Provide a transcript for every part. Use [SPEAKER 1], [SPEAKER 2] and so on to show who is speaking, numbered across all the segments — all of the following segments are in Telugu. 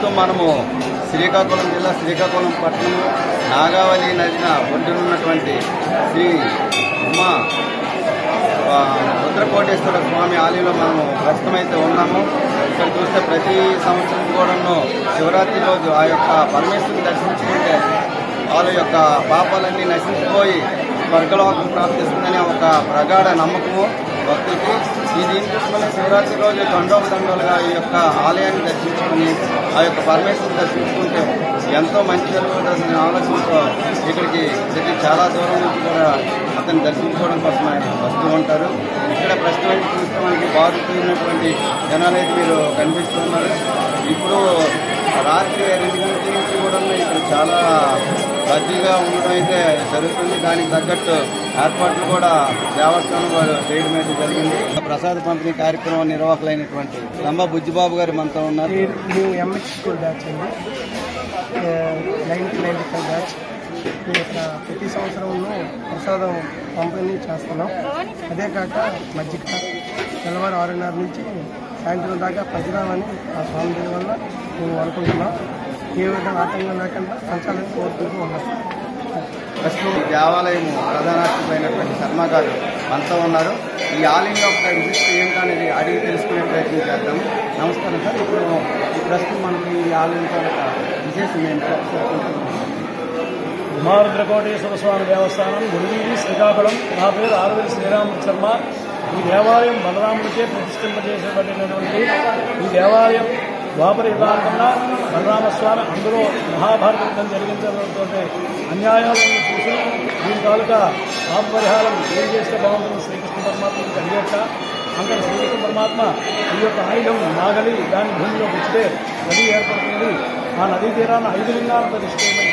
[SPEAKER 1] ప్రస్తుతం మనము శ్రీకాకుళం జిల్లా శ్రీకాకుళం పట్టణము నాగావళి నదిన ఒడ్డునున్నటువంటి శ్రీ ఉమా రుద్రకోటేశ్వర స్వామి ఆలయంలో మనము ప్రస్తుతమైతే ఉన్నాము. ఇక్కడ చూస్తే ప్రతి సంవత్సరం కూడాను శివరాత్రి రోజు ఆ యొక్క పరమేశ్వరుని దర్శించుకుంటే వాళ్ళ యొక్క పాపాలన్నీ నశించిపోయి స్వర్గలోకం ప్రాప్తిస్తుందనే ఒక ప్రగాఢ నమ్మకము భక్తులకి. ఈ దీనికోసమనే శివరాత్రి రోజు దండోపదండలుగా ఈ యొక్క ఆలయాన్ని దర్శించుకుని ఆ యొక్క పరమేశ్వరుని దర్శించుకుంటే ఎంతో మంచి జరుగుతుందనే ఆలోచనతో ఇక్కడికి చాలా దూరం నుంచి కూడా అతన్ని దర్శించుకోవడం కోసం వస్తూ ఉంటారు. ఇక్కడ ప్రస్తుతం చూస్తే మనకి బాగుతున్నటువంటి జనాలు అయితే మీరు కనిపిస్తూ ఉన్నారు. ఇప్పుడు రాత్రి 2 గంటల నుంచి కూడా ఇక్కడ చాలా రద్దీగా ఉండడం అయితే జరుగుతుంది. దానికి తగ్గట్టు ఏర్పాట్లు కూడా దేవస్థానం వారు చేయడం అయితే జరిగింది. ప్రసాద పంపిణీ కార్యక్రమం నిర్వాహకులైనటువంటి రంభ బుజ్జిబాబు గారు మనతో ఉన్నారు.
[SPEAKER 2] మేము ఎంఎస్ స్కూల్ బ్యాచ్ అండి, 1995 బ్యాచ్. మేము ఇక్కడ ప్రతి సంవత్సరంలో ప్రసాదం పంపిణీ చేస్తున్నాం. అదే కాక మజ్జిగ తెల్లవారు 6:30 నుంచి సాయంత్రం దాకా ప్రజలని ఆ స్వామి దేవి వల్ల మేము అనుకుంటున్నాం. ఏ విధంగా ఆటంకం లేకుండా పంచాలని కోరుకుంటూ ఉన్నాం.
[SPEAKER 1] ప్రస్తుతం దేవాలయం ప్రధానార్చకులైనటువంటి శర్మ గారు మనతో ఉన్నారు. ఈ ఆలయం యొక్క విశిష్టత ఏంటనేది అడిగి తెలుసుకునే ప్రయత్నం చేద్దాం. నమస్కారం సార్. ఇప్పుడు ఈ ప్రస్తుతం మనకి ఈ ఆలయం యొక్క విశేషం ఏంటో
[SPEAKER 3] ఉమా రుద్రకోటేశ్వర స్వామి దేవస్థానం గుడివీధి శ్రీకాకుళం. నా పేరు ఆరువేలి శ్రీరామ శర్మ. ఈ దేవాలయం బలరాముడికే ప్రతిష్ఠింపజేసేబడినటువంటి ఈ దేవాలయం ద్వాపర యుగాంతంలో బలరామస్వామి అందులో మహాభారత యుద్ధం జరిగించడంతో అన్యాయాలను చూసి దీని తాలూకా పాప పరిహారం ఏం చేస్తే బాగుంటుంది శ్రీకృష్ణ పరమాత్మకి కలిగేట. అంతా శ్రీకృష్ణ పరమాత్మ ఈ యొక్క ఆయుధం నాగలి దాని భూమిలో గుచ్చితే నది ఏర్పడుతుంది. ఆ నదీ తీరాన 5 లింగాలను ప్రతిష్ఠించారట.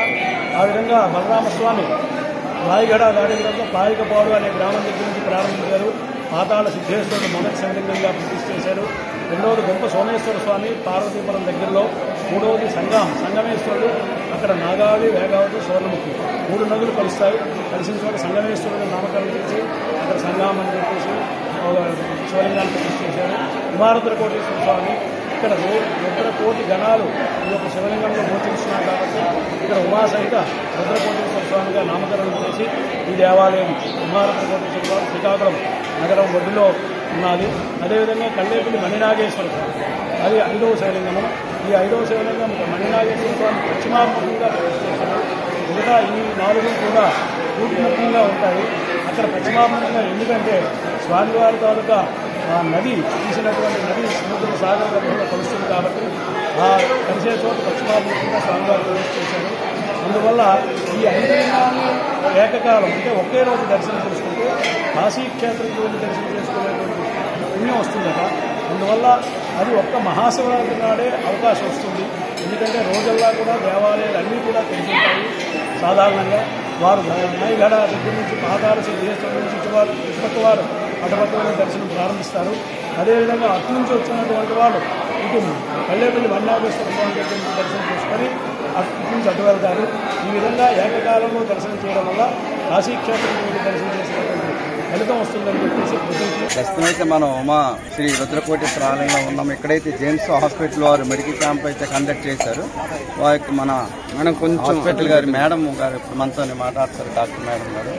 [SPEAKER 3] ఆ విధంగా బలరామస్వామి రాయగడ దాడిలో పాయికపాడు అనే గ్రామం దగ్గర నుంచి ప్రారంభించారు. పాతాళ సిద్ధేశ్వరుడు మొదటి శివలింగంగా ప్రతిష్ఠ చేశారు. రెండవది గొప్ప సోమేశ్వర స్వామి పార్వతీపురం దగ్గరలో. మూడవది సంగమేశ్వరుడు, అక్కడ నాగావళి, వేగావతి, స్వర్ణముఖి 3 నదులు కలుస్తాయి. కలిసిన చోట సంగమేశ్వరుడు నామకరణం చేసి అక్కడ సంగమని చెప్పేసి శివలింగాన్ని ప్రతిష్ఠ చేశారు. ఉమా రుద్రకోటేశ్వర స్వామి ఇక్కడ 2 కోటి గణాలు ఈ యొక్క శివలింగంలో గోచరిస్తున్నారు కాబట్టి ఇక్కడ ఉమాసహిత రుద్రకోటేశ్వర స్వామిగా నామకరణం చేసి ఈ దేవాలయం ఉమా రుద్రకోటేశ్వర స్వామి శ్రీకాకుళం నగరం ఒడ్డులో ఉన్నది. అదేవిధంగా కల్లేపల్లి మణినాగేశ్వర స్వామి, అది 5వ శివలింగము. ఈ 5వ శివలింగం మణినాగేశ్వర స్వామి పశ్చిమాభిముఖంగా ప్రతిష్ఠించారు. మిగతా ఈ 4 కూడా తూర్పుముఖంగా ఉంటాయి. అక్కడ పశ్చిమాభిముఖంగా ఎందుకంటే స్వామివారి తాలూకా ఆ నది తీసినటువంటి నది సముద్ర సాగర గర్భంలో కలుస్తుంది కాబట్టి ఆ కలిసే చోట పశ్చిమాభిముఖంగా స్వామివారు ప్రవేశ చేశారు. అందువల్ల ఈ 5 లింగాన్ని ఏకకాలం అంటే ఒకే రోజు దర్శనం చేసుకుంటే కాశీక్షేత్రంకి వెళ్ళి దర్శనం చేసుకునేటువంటి పుణ్యం వస్తుందట. అందువల్ల అది ఒక్క మహాశివరాత్రి నాడే అవకాశం వస్తుంది. ఎందుకంటే రోజుల్లా కూడా దేవాలయాలు అన్నీ కూడా తెలుసుంటాయి. సాధారణంగా వారు నాయగడ దగ్గర నుంచి పాతాళ సిద్ధేశ్వరం నుంచి ఇటుపక్క వారు అటుపక్క దర్శనం ప్రారంభిస్తారు. అదేవిధంగా అటు నుంచి వచ్చినటువంటి వాళ్ళు ఇటు కల్లేపల్లి మణినాగేశ్వర స్వామి దగ్గర నుంచి దర్శనం చేసుకొని అటు నుంచి అటు వెళ్తారు. ఈ విధంగా ఏకకాలంలో దర్శనం చేయడం వల్ల కాశీక్షేత్రం మీద దర్శనం చేసినటువంటి ఫలితం వస్తుందని చెప్పేసి
[SPEAKER 1] ప్రస్తుతం అయితే మనం ఉమా శ్రీ రుద్రకోటేశ్వర ఆలయంలో ఉన్నాం. ఇక్కడైతే జేమ్స్ హాస్పిటల్ వారు మెడికల్ క్యాంప్ అయితే కండక్ట్ చేశారు. వారికి మనం కొంచెం హాస్పిటల్ గారు మేడం గారు ఇప్పుడు మనతో మాట్లాడతారు. డాక్టర్ మేడం గారు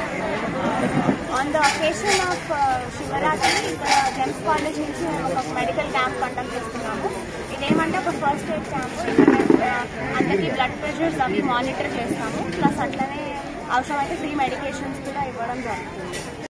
[SPEAKER 4] On the occasion of Shivaratri ఇక్కడ జెమ్స్ కాలేజ్ నుంచి మేము ఒక మెడికల్ క్యాంప్ కండక్ట్ చేస్తున్నాము. ఇదేమంటే ఒక ఫస్ట్ ఎయిడ్ క్యాంప్. అందరికీ బ్లడ్ ప్రెషర్స్ అవి మానిటర్ చేస్తాము. ప్లస్ అట్లనే అవసరమైతే ఫ్రీ మెడికేషన్స్ కూడా ఇవ్వడం జరుగుతుంది.